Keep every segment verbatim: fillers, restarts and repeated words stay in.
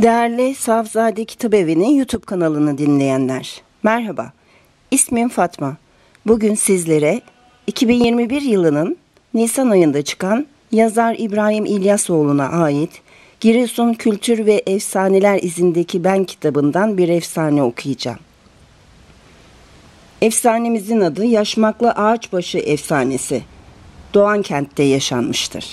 Değerli Safzade Kitabevi'nin YouTube kanalını dinleyenler, merhaba. İsmim Fatma. Bugün sizlere iki bin yirmi bir yılının Nisan ayında çıkan yazar İbrahim İlyasoğlu'na ait Giresun Kültür ve Efsaneler izindeki Ben kitabından bir efsane okuyacağım. Efsanemizin adı Yaşmaklı Ağaçbaşı Efsanesi. Doğankent'te yaşanmıştır.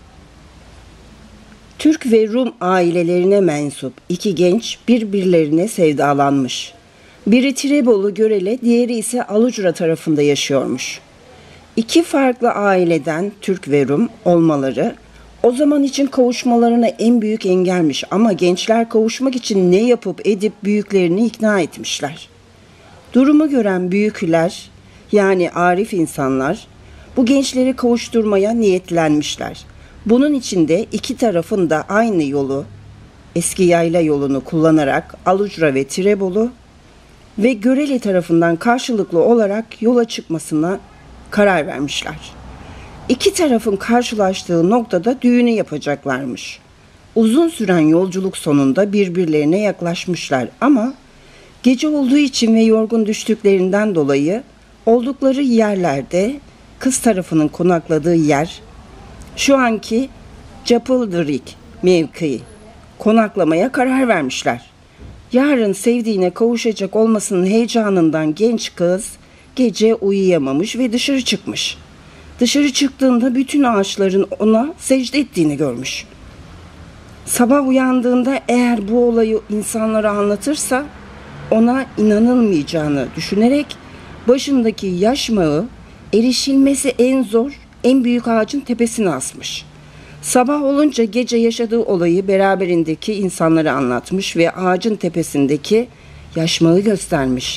Türk ve Rum ailelerine mensup iki genç birbirlerine sevdalanmış. Biri Tirebolu Görele, diğeri ise Alucra tarafında yaşıyormuş. İki farklı aileden Türk ve Rum olmaları o zaman için kavuşmalarına en büyük engelmiş ama gençler kavuşmak için ne yapıp edip büyüklerini ikna etmişler. Durumu gören büyükler, yani arif insanlar, bu gençleri kavuşturmaya niyetlenmişler. Bunun için de iki tarafın da aynı yolu, eski yayla yolunu kullanarak Alucra ve Tirebolu ve Görele tarafından karşılıklı olarak yola çıkmasına karar vermişler. İki tarafın karşılaştığı noktada düğünü yapacaklarmış. Uzun süren yolculuk sonunda birbirlerine yaklaşmışlar ama gece olduğu için ve yorgun düştüklerinden dolayı oldukları yerlerde kız tarafının konakladığı yer, şu anki Capıldırık mevkii, konaklamaya karar vermişler. Yarın sevdiğine kavuşacak olmasının heyecanından genç kız gece uyuyamamış ve dışarı çıkmış. Dışarı çıktığında bütün ağaçların ona secde ettiğini görmüş. Sabah uyandığında eğer bu olayı insanlara anlatırsa ona inanılmayacağını düşünerek başındaki yaşmağı erişilmesi en zor, en büyük ağacın tepesine asmış. Sabah olunca gece yaşadığı olayı beraberindeki insanlara anlatmış ve ağacın tepesindeki yaşmağı göstermiş.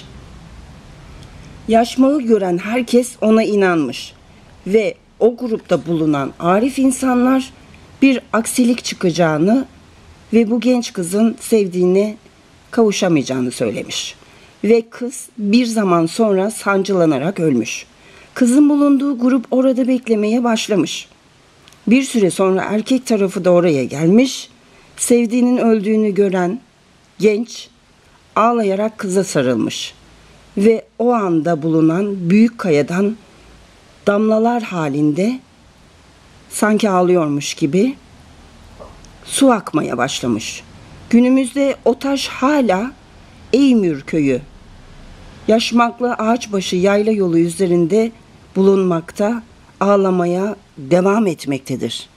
Yaşmağı gören herkes ona inanmış ve o grupta bulunan arif insanlar bir aksilik çıkacağını ve bu genç kızın sevdiğine kavuşamayacağını söylemiş. Ve kız bir zaman sonra sancılanarak ölmüş. Kızın bulunduğu grup orada beklemeye başlamış. Bir süre sonra erkek tarafı da oraya gelmiş. Sevdiğinin öldüğünü gören genç ağlayarak kıza sarılmış. Ve o anda bulunan büyük kayadan damlalar halinde sanki ağlıyormuş gibi su akmaya başlamış. Günümüzde o taş hala Eymür köyü, Yaşmaklı Ağaçbaşı yayla yolu üzerinde bulunmakta, ağlamaya devam etmektedir.